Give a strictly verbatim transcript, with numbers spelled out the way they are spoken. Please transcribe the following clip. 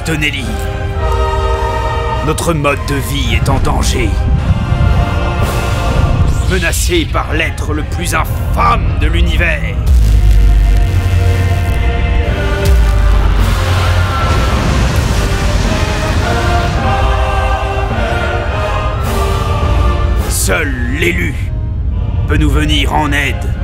Nelly. Notre mode de vie est en danger. Menacé par l'être le plus infâme de l'univers. Seul l'élu peut nous venir en aide.